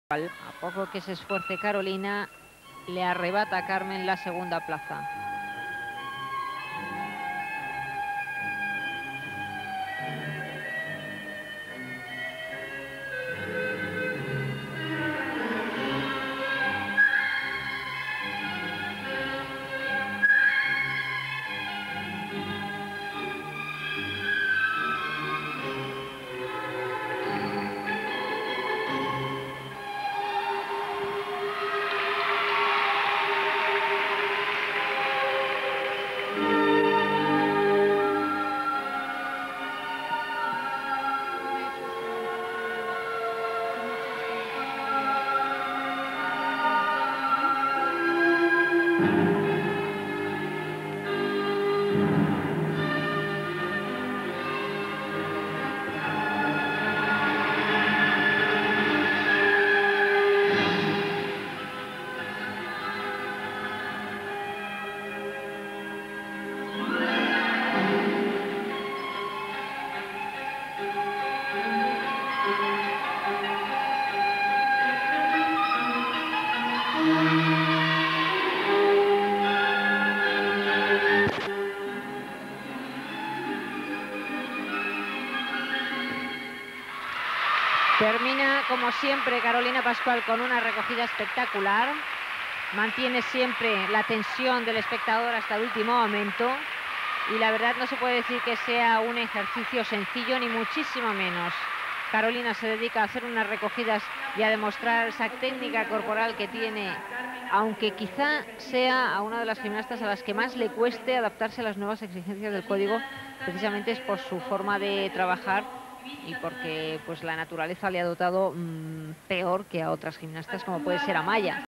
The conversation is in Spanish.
A poco que se esfuerce Carolina, le arrebata a Carmen la segunda plaza. Termina, como siempre, Carolina Pascual con una recogida espectacular. Mantiene siempre la tensión del espectador hasta el último momento. Y la verdad no se puede decir que sea un ejercicio sencillo, ni muchísimo menos. Carolina se dedica a hacer unas recogidas y a demostrar esa técnica corporal que tiene, aunque quizá sea a una de las gimnastas a las que más le cueste adaptarse a las nuevas exigencias del código, precisamente es por su forma de trabajar y porque pues la naturaleza le ha dotado peor que a otras gimnastas como puede ser Amaya.